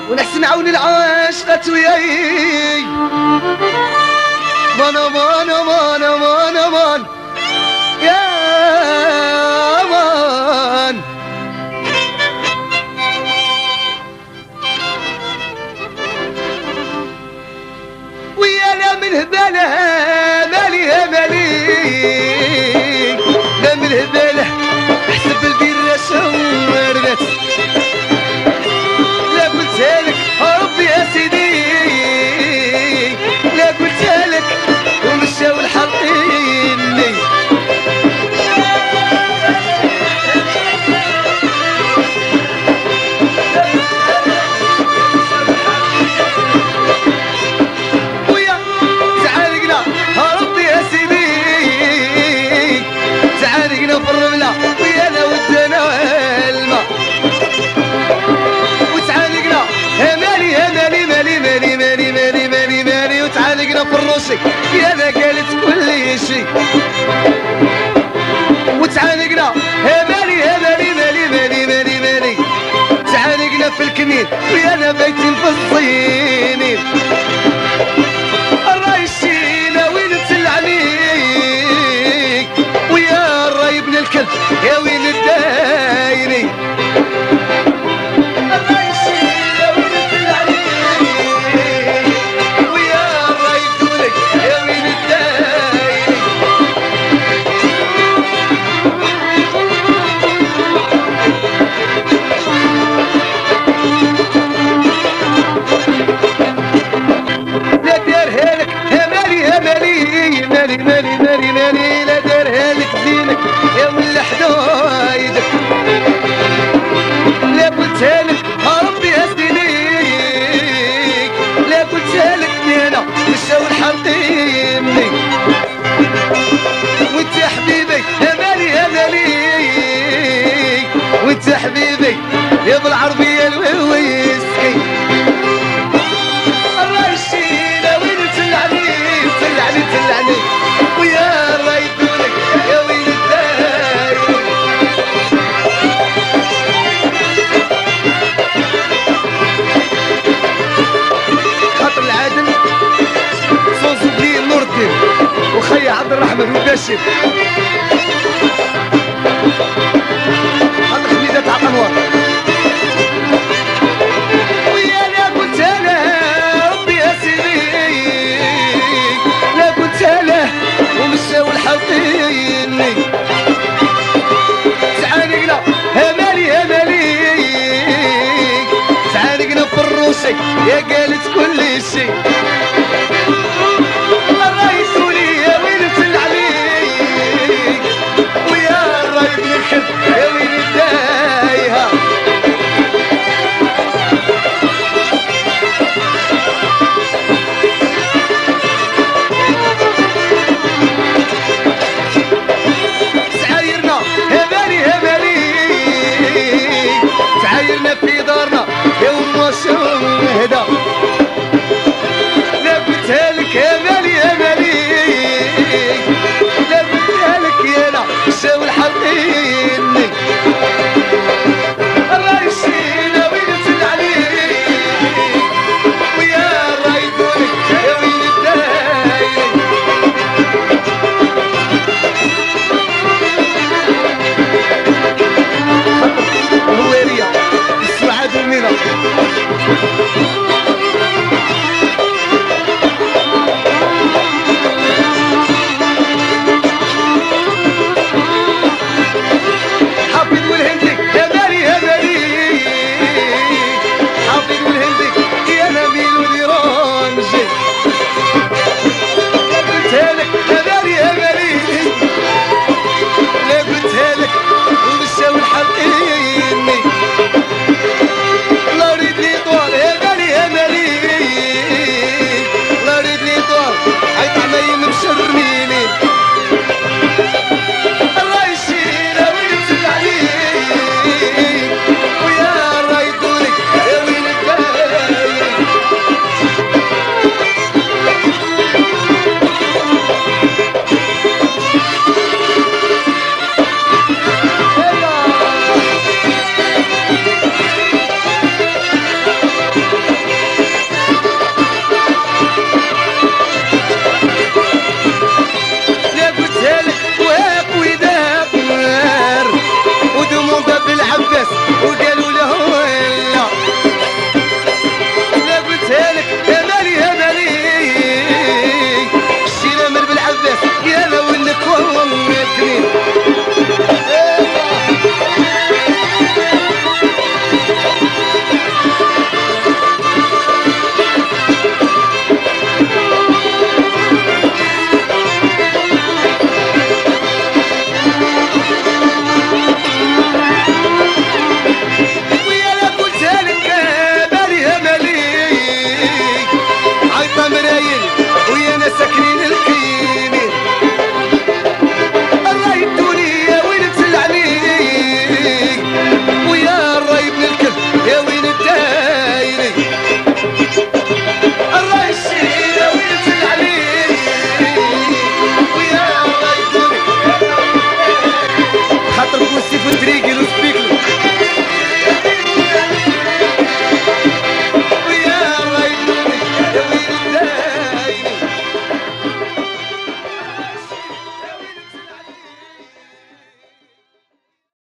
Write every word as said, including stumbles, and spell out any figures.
ونحسن عوني العاشقة وياي مان مان مان مان مان يا مان ويا لا من هباله مالي مالي لا من هباله حسب البيرة شوردت لا قلتها لك ربي يا سيدي لا قلتها لك ومشاو الحاطيني ويا تعالقنا ربي يا سيدي تعالقنا في الرملة ويا لا ودنا الماء وتعالقنا مالي مالي مالي مالي مالي مالي مالي مالي وتعالقنا في الروسي يا لا قالت كل شيء وتعالقنا مالي مالي مالي مالي مالي مالي تعالقنا في الكمين ويا لا بايتين في الصينين الرايشينا وين تلعنيك ويا الراي ابن الكلب يا وين الدايري مالي مالي مالي مالي لا دارها لك دينك يا ولا حدايدك لا قلتها لك ربي هزينيك لا قلتها لك نينا مشاو الحلقيني وانت يا حبيبي يا مالي يا مالي وانت يا حبيبي يا بالعربية الويسكي الرايشينا وين تلعني تلعني تلعني ويا رايدونك يا وين الداير خاطر العادل صوصوبلي نور الدين وخي عبد الرحمن وباشر خاطر حميدة تاع الانوار ويا لا قلت انا ربي يا سيدي لا قلت له ومشاو الحاطيني تعانقنا مالي يا مالي تعانقنا في الروسي يا قالت كل شيء